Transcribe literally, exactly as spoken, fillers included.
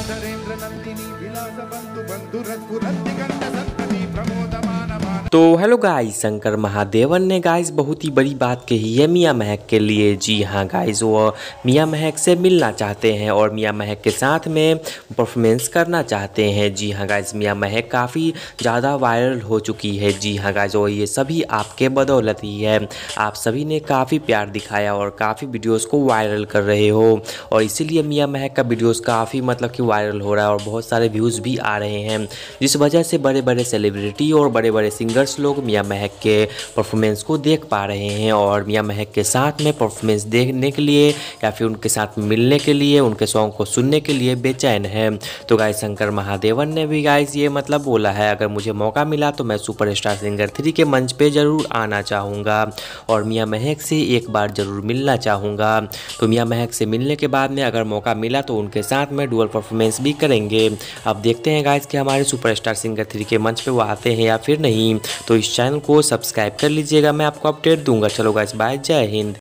धरेन्द्र नंदिनी विलास बंधु बंधु रघुरंति कंठ संतति प्रमोदमान तो हेलो गाइस, शंकर महादेवन ने गाइस बहुत ही बड़ी बात कही है मियां महक के लिए। जी हाँ गाइस, वो मियां महक से मिलना चाहते हैं और मियां महक के साथ में परफॉर्मेंस करना चाहते हैं। जी हाँ गाइस, मियां महक काफ़ी ज़्यादा वायरल हो चुकी है। जी हाँ गाइस, और ये सभी आपके बदौलत ही है। आप सभी ने काफ़ी प्यार दिखाया और काफ़ी वीडियोज़ को वायरल कर रहे हो और इसीलिए मियां महक का वीडियोज़ काफ़ी मतलब कि वायरल हो रहा है और बहुत सारे व्यूज़ भी आ रहे हैं, जिस वजह से बड़े बड़े सेलिब्रिटी और बड़े बड़े सिंगर लोग मियां महक के परफॉर्मेंस को देख पा रहे हैं और मियां महक के साथ में परफॉर्मेंस देखने के लिए या फिर उनके साथ मिलने के लिए, उनके सॉन्ग को सुनने के लिए बेचैन है। तो गाइस, शंकर महादेवन ने भी गाइस ये मतलब बोला है, अगर मुझे मौका मिला तो मैं सुपरस्टार सिंगर थ्री के मंच पे ज़रूर आना चाहूँगा और मियां महक से एक बार ज़रूर मिलना चाहूँगा। तो मियां महक से मिलने के बाद में अगर मौका मिला तो उनके साथ में डुअल परफॉर्मेंस भी करेंगे। अब देखते हैं गाइस कि हमारे सुपरस्टार सिंगर थ्री के मंच पे वो आते हैं या फिर नहीं। तो इस चैनल को सब्सक्राइब कर लीजिएगा, मैं आपको अपडेट दूंगा। चलो गाइस, बाय, जय हिंद।